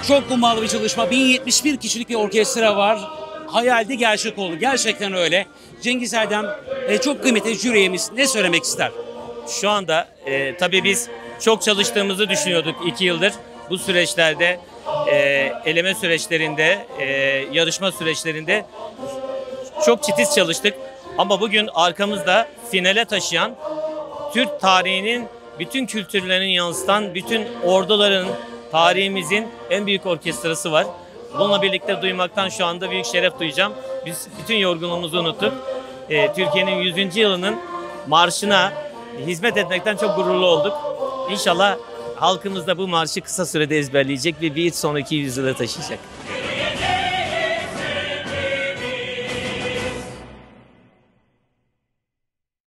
Çok ummalı bir çalışma. 1071 kişilik bir orkestra var. Hayaldi gerçek oldu. Gerçekten öyle. Cengiz Erdem çok kıymetli jüri üyemiz. Ne söylemek ister? Şu anda tabii biz çok çalıştığımızı düşünüyorduk 2 yıldır. Bu süreçlerde eleme süreçlerinde, yarışma süreçlerinde çok titiz çalıştık. Ama bugün arkamızda finale taşıyan, Türk tarihinin bütün kültürlerini yansıtan, bütün orduların, tarihimizin en büyük orkestrası var. Bununla birlikte duymaktan şu anda büyük şeref duyacağım. Biz bütün yorgunluğumuzu unuttuk. Türkiye'nin 100. yılının marşına hizmet etmekten çok gururlu olduk. İnşallah halkımız da bu marşı kısa sürede ezberleyecek ve bir sonraki yüzyıla taşıyacak.